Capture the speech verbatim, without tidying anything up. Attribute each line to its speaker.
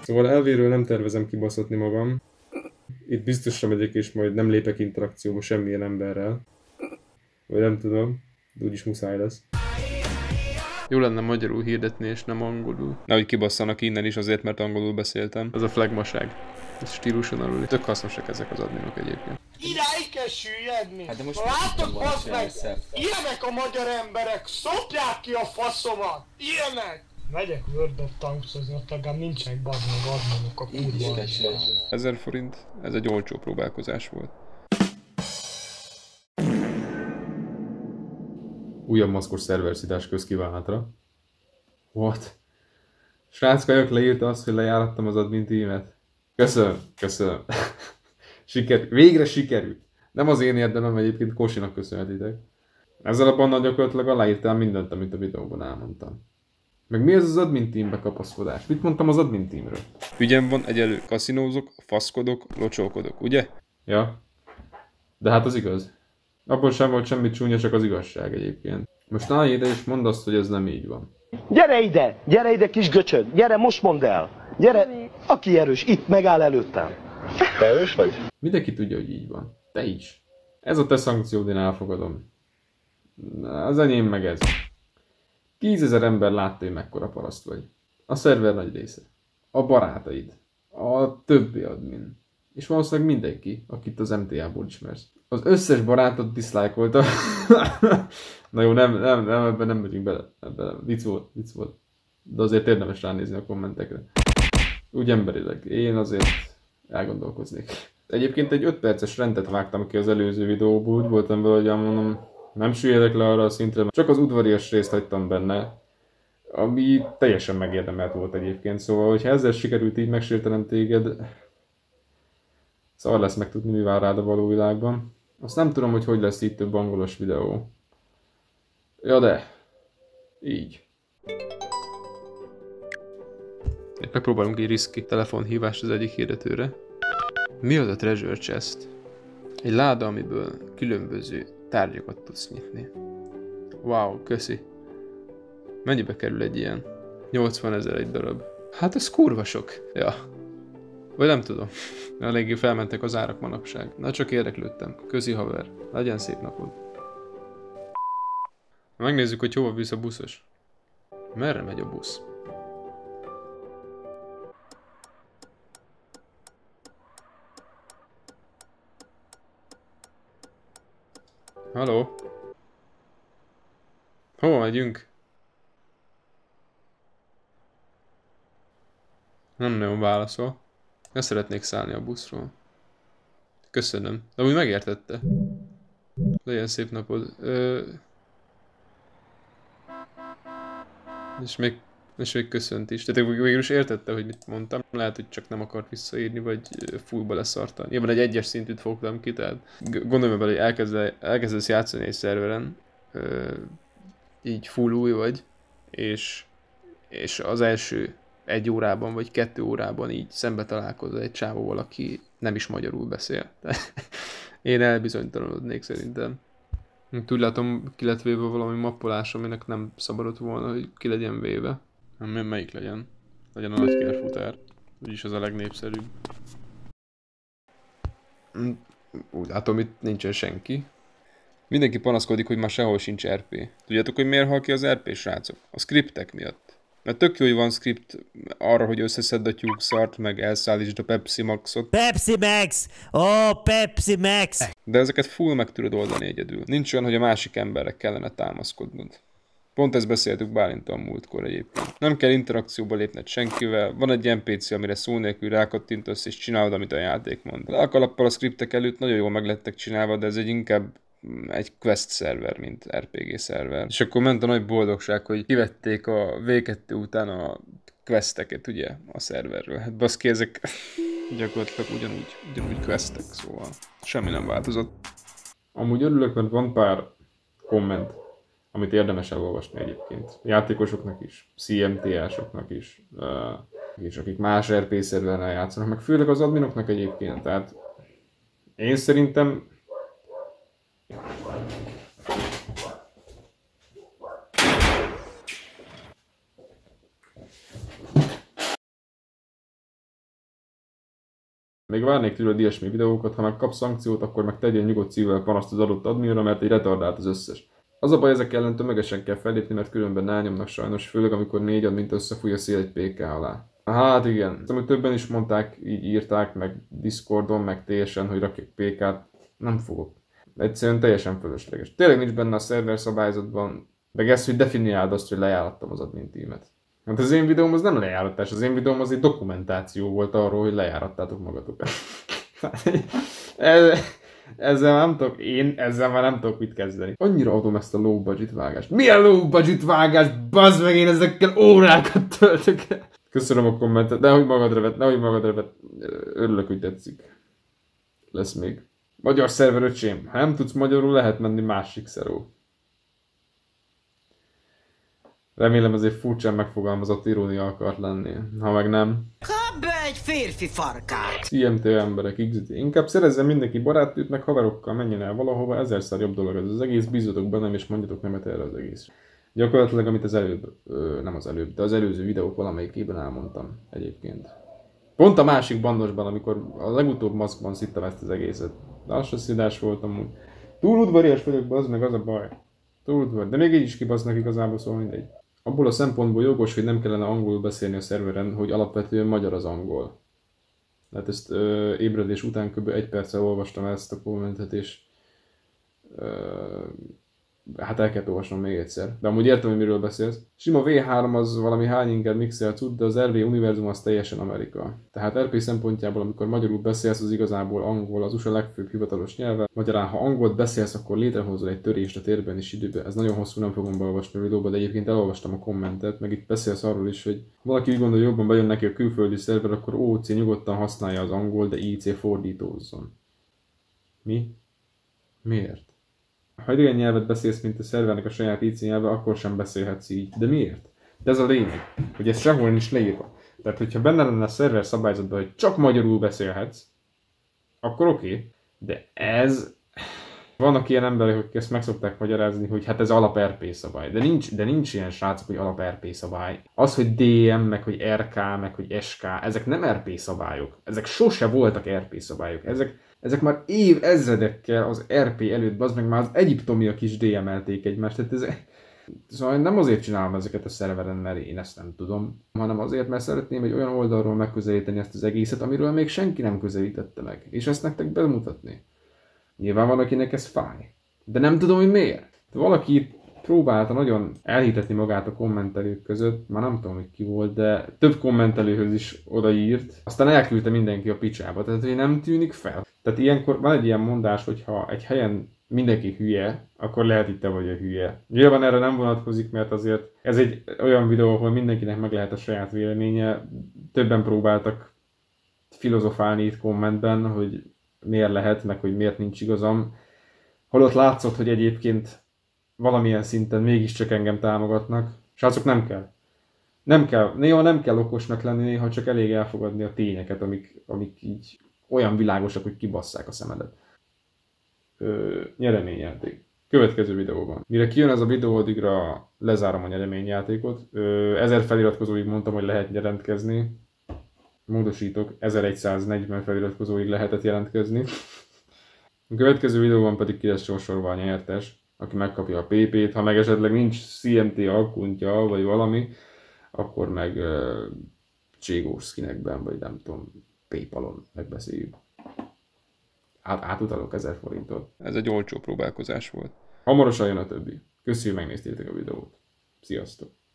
Speaker 1: Szóval elvéről nem tervezem kibaszatni magam. Itt biztosra megyek, és majd nem lépek interakcióba semmilyen emberrel. Vagy nem tudom, de úgyis muszáj lesz. Jó lenne magyarul hirdetni, és nem angolul. Nehogy kibasszanak innen is azért, mert angolul beszéltem. Ez a flagmaság. Ez stíluson alul. Tök hasznosak ezek az adminok egyébként.
Speaker 2: Iráig kell süllyedni!
Speaker 3: Hát de most
Speaker 2: látod, bazd meg! Ilyenek a magyar emberek! Szopják ki a faszomat! Ilyenek! Megyek World of Tanks-ozni, ott legalább nincsenek bazd meg adminok a kurva.
Speaker 1: ezer forint, ez egy olcsó próbálkozás volt. Újabb maszkos szerverszítás közkívánatra. What? Srác Kajak leírta azt, hogy lejárattam az admin tímet. Köszönöm, köszönöm. Siker, végre sikerült. Nem az én érdemem, egyébként Kosinak köszönhetitek. Ezzel a bannal gyakorlatilag aláírtál mindent, amit a videóban elmondtam. Meg mi ez az admin teambe kapaszkodás? Mit mondtam az admin teamről? Ügyem van, egyelő kaszinózok, faszkodok, locsolkodok, ugye? Ja. De hát az igaz. Abból sem volt semmi csúnya, csak az igazság egyébként. Most állj ide és mondd azt, hogy ez nem így van.
Speaker 4: Gyere ide! Gyere ide, kis göcsöd! Gyere, most mondd el! Gyere! Aki erős, itt megáll előttem. Te erős vagy?
Speaker 1: Mindenki tudja, hogy így van. Te is. Ez a te szankciód, én elfogadom. Az enyém meg ez. Tízezer ember látta, hogy mekkora paraszt vagy. A szerver nagy része. A barátaid. A többi admin. És valószínűleg mindenki, akit az em té á-ból ismersz. Az összes barátod diszlájkolta. Na jó, nem, nem, nem, ebben nem megyünk bele. Ebben vicc volt, vicc volt. De azért érdemes ránézni a kommentekre. Úgy emberileg. Én azért elgondolkoznék. Egyébként egy öt perces rendet vágtam ki az előző videóból. Úgy voltam vele, hogy mondom, nem süllyedek le arra a szintre, mert csak az udvarias részt hagytam benne. Ami teljesen megérdemelt volt egyébként. Szóval, hogyha ezzel sikerült így megsértenem téged, szar lesz megtudni, mi vár rád a való világban. Azt nem tudom, hogy hogy lesz itt több angolos videó. Ja de, így. Megpróbálunk egy riszki telefonhívást az egyik hirdetőre. Mi az a treasure chest? Egy láda, amiből különböző tárgyakat tudsz nyitni. Wow, köszi. Mennyibe kerül egy ilyen? nyolcvanezer egy darab. Hát ez kurva sok. Ja. Vagy nem tudom. Eléggé felmentek az árak manapság. Na csak érdeklődtem. Közi haver. Legyen szép napod. Megnézzük, hogy hova visz a buszos. Merre megy a busz? Halló? Hova megyünk? Nem nagyon válaszol. Nem szeretnék szállni a buszról. Köszönöm. De úgy megértette. Legyen szép napod. Ö... És még, és még köszönt is. Tehát végül is értette, hogy mit mondtam. Lehet, hogy csak nem akart visszaírni, vagy fullba leszarta. Nyilván egy egyes szintűt fogtam ki, tehát gondolom bele, hogy elkezd, elkezdesz játszani egy szerveren. Ö... Így full új vagy. És, és az első egy órában vagy kettő órában így szembe találkozol egy csávóval, aki nem is magyarul beszél. Én elbizonytalanodnék szerintem. Úgy látom, ki lett véve valami mappolás, aminek nem szabadott volna, hogy ki legyen véve. Nem, melyik legyen? Legyen a nagy kerfutár. Úgyis az a legnépszerűbb. Úgy látom, itt nincsen senki. Mindenki panaszkodik, hogy már sehol sincs er pé. Tudjátok, hogy miért hal ki az er pé, srácok? A scriptek miatt. Mert tök jó, hogy van script arra, hogy összeszedd a tyúk szart, meg elszállítsd a Pepsi Maxot.
Speaker 5: Pepsi Max! Ó, oh, Pepsi Max!
Speaker 1: De ezeket full meg tudod oldani egyedül. Nincs olyan, hogy a másik emberre kellene támaszkodnod. Pont ezt beszéltük Bálinttal múltkor egyébként. Nem kell interakcióba lépned senkivel, van egy en pé cé, amire szó nélkül rákattintasz és csinálod, amit a játék mond. A kalappal a scriptek előtt nagyon jól meg lettek csinálva, de ez egy inkább egy quest szerver, mint er pé gé szerver. És akkor ment a nagy boldogság, hogy kivették a vé kettő után a questeket, ugye, a szerverről. Hát baszki, ezek gyakorlatilag ugyanúgy, ugyanúgy questek, szóval semmi nem változott. Amúgy örülök, mert van pár komment, amit érdemes elolvasni egyébként. Játékosoknak is, cé em té á-soknak is, és akik más er pé szervernel játszanak, meg főleg az adminoknak egyébként. Tehát én szerintem Még várnék tőled ilyesmi videókat, ha meg kapsz szankciót, akkor meg tegyél nyugodt szívvel panaszt az adott adminra, mert egy retardált az összes. Az a baj, ezek ellen tömegesen kell fellépni, mert különben elnyomnak sajnos, főleg amikor négy admint összefúj a szél egy pé ká alá. Hát igen, amit többen is mondták, így írták, meg Discordon, meg teljesen, hogy rakjuk pé kát, nem fogok. Egyszerűen teljesen fölösleges. Tényleg nincs benne a szerver szabályzatban, meg ez, hogy definiáld azt, hogy lejárattam az admin tímet. Hát az én videóm az nem lejáratás, az én videóm az egy dokumentáció volt arról, hogy lejárattátok magatokat. Ezzel nem tudok, én ezzel már nem tudok mit kezdeni. Annyira adom ezt a low budget vágást. Milyen low budget vágás? Bazd meg, én ezekkel órákat töltök el. Köszönöm a kommentet, nehogy magadra vett, nehogy magadra vett. Örülök, hogy tetszik. Lesz még. Magyar szerver öcsém. Ha nem tudsz magyarul, lehet menni másik szeró. Remélem ez egy furcsán megfogalmazott irónia akart lenni. Ha meg nem...
Speaker 5: Kap be egy férfi farkát!
Speaker 1: cé em té emberek, iksz dé. Inkább szerezzen mindenki barátnőt, meg haverokkal menjen el valahova, ezerszer jobb dolog ez az egész, bízzatok bennem és mondjatok nemet erre az egész. Gyakorlatilag, amit az előbb, ö, nem az előbb, de az előző videók valamelyikében elmondtam egyébként. Pont a másik bandosban, amikor a legutóbb maszkban szittem ezt az egészet. Lassan szidás voltam úgy. Túl udvarias vagyok, bazd meg, az a baj. Túl udvar, de még így is kibasznak igazából, szóval mindegy. Abból a szempontból jogos, hogy nem kellene angolul beszélni a szerveren, hogy alapvetően magyar az angol. Hát ezt ö, ébredés után kb. egy perccel olvastam ezt a kommentet, és ö, hát el kellett olvasnom még egyszer. De amúgy értem, hogy miről beszélsz. Sima vé három az valami hány inger mixel cucc, de az er vé univerzum az teljesen Amerika. Tehát er pé szempontjából, amikor magyarul beszélsz, az igazából angol, az u es á legfőbb hivatalos nyelve. Magyarán, ha angolt beszélsz, akkor létrehozol egy törést a térben és időben. Ez nagyon hosszú, nem fogom beolvasni a videóba, de egyébként elolvastam a kommentet, meg itt beszélsz arról is, hogy valaki úgy gondolja, jobban bejön neki a külföldi szerver, akkor o cé nyugodtan használja az angol, de i cé fordítózzon. Mi? Miért? Ha idegen nyelvet beszélsz, mint a szervernek a saját i cé nyelve, akkor sem beszélhetsz így. De miért? De ez a lényeg, hogy ez sehol nincs leírva. Tehát, hogyha benne lenne a szerver szabályzatban, hogy csak magyarul beszélhetsz, akkor oké. Okay. De ez... Vannak ilyen emberek, akik ezt meg szokták magyarázni, hogy hát ez alap er pé szabály. De nincs, de nincs ilyen, srácok, hogy alap er pé szabály. Az, hogy dé em, meg hogy er ká, meg hogy es ká, ezek nem er pé szabályok. Ezek sose voltak er pé szabályok. Ezek, ezek már év ezredekkel az er pé előtt, az meg már az egyiptomiak is dé emelték egymást. Tehát ez... Szóval nem azért csinálom ezeket a szerveren, mert én ezt nem tudom, hanem azért, mert szeretném egy olyan oldalról megközelíteni ezt az egészet, amiről még senki nem közelítette meg. És ezt nektek bemutatni. Nyilván van, akinek ez fáj. De nem tudom, hogy miért. Valaki próbálta nagyon elhitetni magát a kommentelők között, már nem tudom, hogy ki volt, de több kommentelőhöz is odaírt, aztán elküldte mindenki a picsába, tehát hogy nem tűnik fel. Tehát ilyenkor van egy ilyen mondás, hogy ha egy helyen mindenki hülye, akkor lehet itt te vagy a hülye. Nyilván erre nem vonatkozik, mert azért ez egy olyan videó, ahol mindenkinek meg lehet a saját véleménye. Többen próbáltak filozofálni itt kommentben, hogy miért lehet, meg hogy miért nincs igazam. Holott látszott, hogy egyébként valamilyen szinten mégiscsak engem támogatnak. Srácok, nem kell. Nem kell. Néha nem kell okosnak lenni, néha csak elég elfogadni a tényeket, amik, amik így olyan világosak, hogy kibasszák a szemedet. Ö, nyereményjáték. Következő videóban. Mire kijön ez a videó, addigra lezárom a nyereményjátékot. Ö, ezer feliratkozóig mondtam, hogy lehet jelentkezni. Módosítok, ezerszáznegyven feliratkozóig lehetett jelentkezni. A következő videóban pedig ki lesz sorsolva a nyertes, aki megkapja a pé pét, ha meg esetleg nincs cé em té akkuntja, vagy valami, akkor meg uh, Cségós skinekben, vagy nem tudom, Paypalon megbeszéljük. Át, átutalok ezer forintot. Ez egy olcsó próbálkozás volt.
Speaker 2: Hamarosan jön a többi. Köszönjük, hogy megnéztétek a videót. Sziasztok!